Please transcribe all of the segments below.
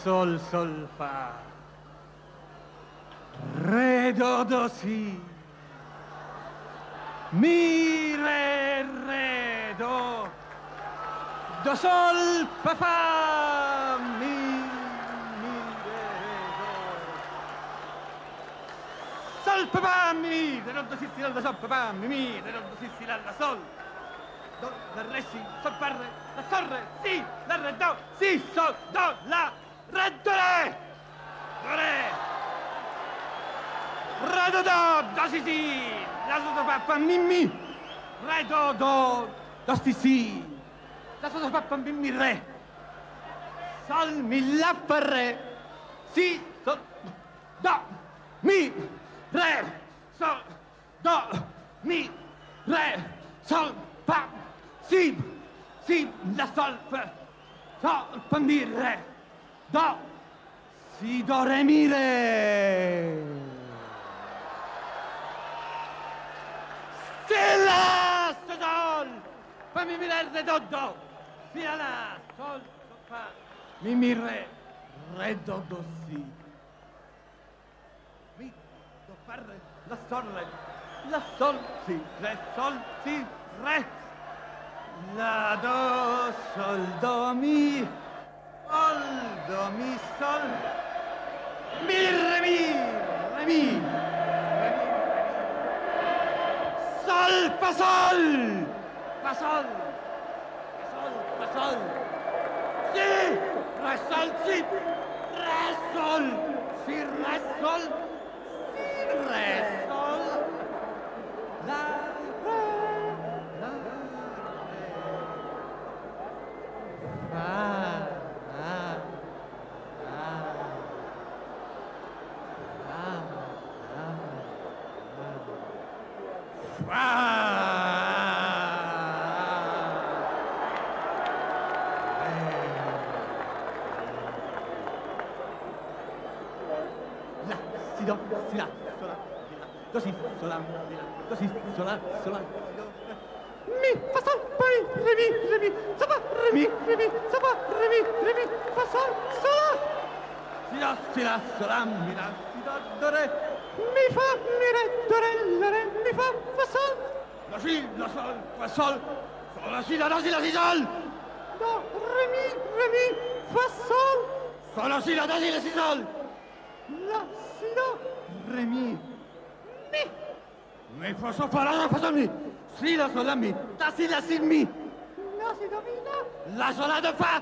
sol, sol, fa. Re, do, si. Mi, re, do. Do, sol, fa, mi, re, do. Sol, fa, mi, re, do, si, la, sol, fa, mi, re, do, si, la, sol. Do, la, re, si, sol, fa, re, la, sol, re, si, la, re, do, si, sol, do, la, re, do, re. Do, re. Re, do, si, la, so, fa, mi, re, do, si, la, so, fa, mi, re, sol, mi, la, fa, re, si, sol, do, mi, re, sol, do, mi, re, sol, fa, si, la, sol, fa, mi, re, do, si, do, re, mi, re. Si, la, sol, fa, mi, re, do, si, la, sol, fa, mi, re, do, si. Mi, do, fa, re, la, sol, si, re, la, do, sol, do, mi, sol, mi, re, mi, sol, fa, sol, si, re, sol, si, re, sol, si, re, sol, si, re, sol, la, re, fa, do, si, la, sola, do, si, sola, do, si, sola, mi, fa, sol, poi, re, mi, so, fa, re, mi, so, fa, re, mi, fa, sol, sola, si, la, sola, mi, la, si, do, re, mi, fa, mi, re, do, re, la, re, mi, fa, sol, la, si, la, sol, fa, sol, sola, si, la, do, si, la, si, sol, do, re, mi, fa, sol, sola, si, la, do, si, la, si, sol, la, si, do, re, mi, fa, sol, fa, la, fa, sol, mi, si, la, sol, la, mi, da, si, la, si, mi, la, si, do, mi, la, sol, la, do, fa,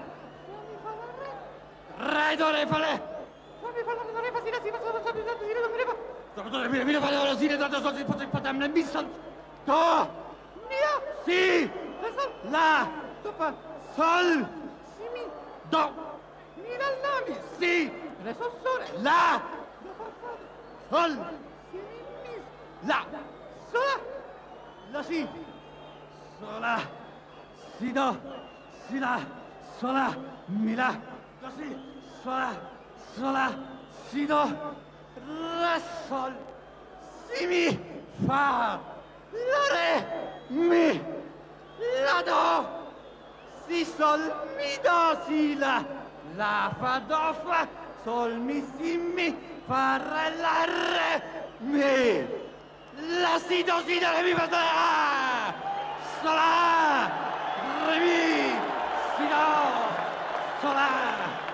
re, do, re, fa, le, fa, mi, fa, la, do, re, fa, si, la, si, fa, sol, si, la, si, do, mi, fa, do, re, mi, fa, la, si, la, do, sol, si, fa, si, fa, tam, le, mi, sol, do, mia, si, la, sol, la, do, fa, sol, si, mi, do, mi, la, mi, si, re, sol, sole, la, do, fa, sol, si, mi, la, sola, la, si, sola, si, do, si, la, sola, mi, la, do, si, sola, si, do, re, sol, si, mi, fa, la, re, mi, la, do, si, sol, mi, do, si, la, fa, do, fa, sol, mi, si, mi, fa, re, la, re, mi, la, si, do, si, do, re, mi, fa, la, sola, re, mi, si, do, sola,